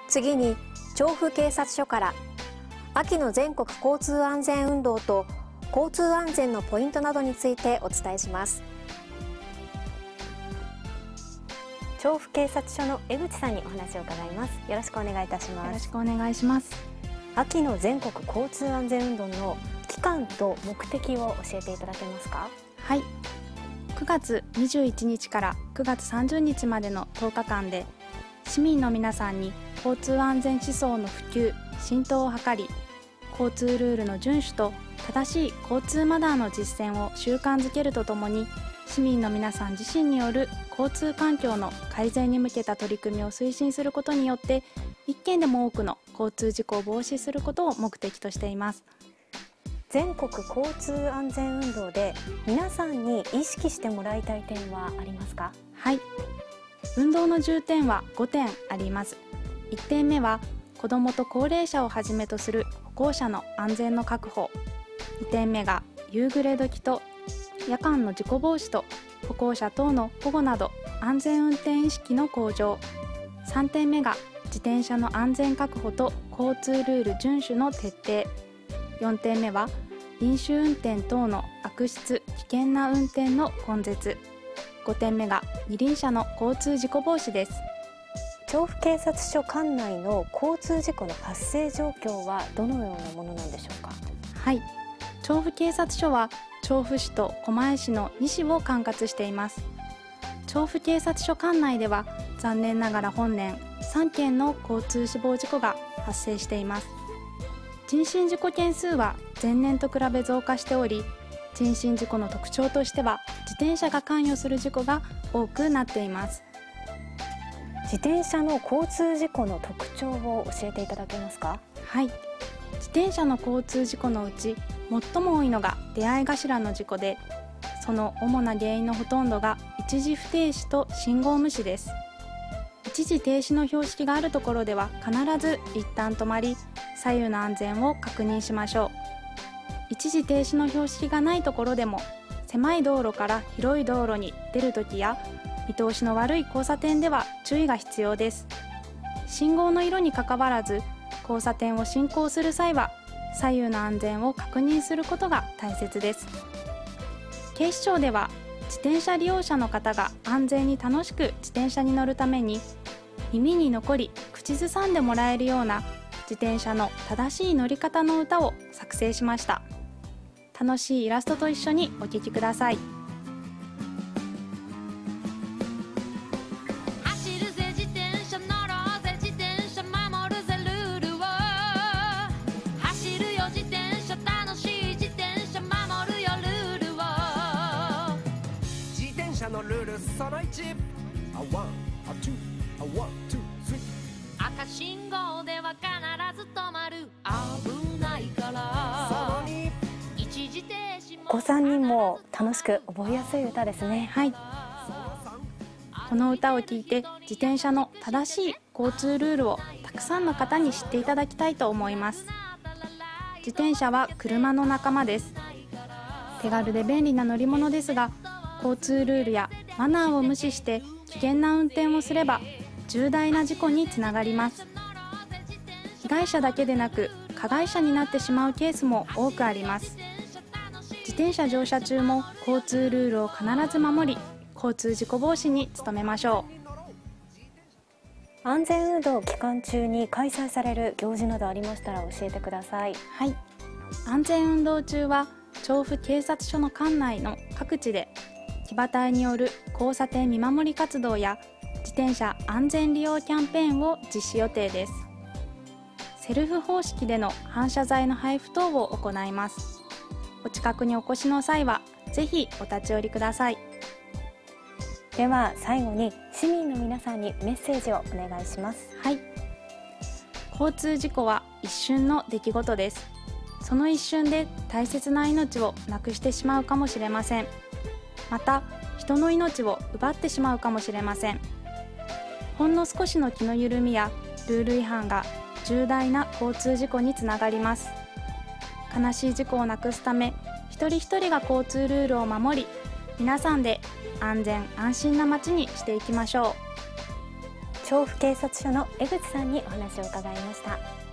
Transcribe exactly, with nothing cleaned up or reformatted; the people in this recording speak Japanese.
次に調布警察署から秋の全国交通安全運動と交通安全のポイントなどについてお伝えします。調布警察署の江口さんにお話を伺います。よろしくお願いいたします。 よろしくお願いします。 秋の全国交通安全運動の期間と目的を教えていただけますか？ はい、くがつにじゅういちにちからくがつさんじゅうにちまでのとおかかんで市民の皆さんに交通安全思想の普及・浸透を図り、交通ルールの遵守と正しい交通マナーの実践を習慣づけるとともに、市民の皆さん自身による交通環境の改善に向けた取り組みを推進することによって一件でも多くの交通事故を防止することを目的としています。 全国交通安全運動で皆さんに意識してもらいたい点はありますか？ はい、運動の重点はごてんあります。いってんめは子どもと高齢者をはじめとする歩行者の安全の確保。にてんめが夕暮れ時と夜間の事故防止と歩行者等の保護など安全運転意識の向上。さんてんめが自転車の安全確保と交通ルール遵守の徹底。よんてんめは飲酒運転等の悪質・危険な運転の根絶。ごてんめが二輪車の交通事故防止です。 調布警察署管内の交通事故の発生状況はどのようなものなんでしょうか？ はい、調布警察署は調布市と狛江市のにしを管轄しています。調布警察署管内では残念ながら本年さんけんの交通死亡事故が発生しています。人身事故件数は前年と比べ増加しており、人身事故の特徴としては自転車が関与する事故が多くなっています。 自転車の交通事故の特徴を教えていただけますか？ はい、自転車の交通事故のうち最も多いのが出会い頭の事故で、その主な原因のほとんどが一時不停止と信号無視です。一時停止の標識があるところでは必ず一旦止まり、左右の安全を確認しましょう。一時停止の標識がないところでも狭い道路から広い道路に出るときや見通しの悪い交差点では注意が必要です。信号の色にかかわらず交差点を進行する際は左右の安全を確認することが大切です。警視庁では自転車利用者の方が安全に楽しく自転車に乗るために、耳に残り口ずさんでもらえるような自転車の正しい乗り方の歌を作成しました。楽しいイラストと一緒にお聴きください。 走るぜ自転車、乗ろうぜ自転車、守るぜルールを。走るよ自転車、楽しい自転車、守るよルールを。 自転車のルールそのいち、あワンあツーあワンツースリー。 赤信号では必ず止まる、危ないから。 そのに、 一時停止も。 お子さんにも楽しく覚えやすい歌ですね。 はい、この歌を聴いて自転車の正しい交通ルールをたくさんの方に知っていただきたいと思います。自転車は車の仲間です。手軽で便利な乗り物ですが、交通ルールやマナーを無視して危険な運転をすれば重大な事故につながります。被害者だけでなく加害者になってしまうケースも多くあります。自転車乗車中も交通ルールを必ず守り、交通事故防止に努めましょう。安全運動期間中に開催される行事などありましたら教えてください。 はい、安全運動中は調布警察署の管内の各地で騎馬隊による交差点見守り活動や自転車安全利用キャンペーンを実施予定です。セルフ方式での反射材の配布等を行います。お近くにお越しの際はぜひお立ち寄りください。 では最後に市民の皆さんにメッセージをお願いします。 はい、交通事故は一瞬の出来事です。その一瞬で大切な命をなくしてしまうかもしれません。また人の命を奪ってしまうかもしれません。ほんの少しの気の緩みやルール違反が重大な交通事故につながります。悲しい事故をなくすため、一人一人が交通ルールを守り、皆さんで安全安心な街にしていきましょう。 調布警察署の江口さんにお話を伺いました。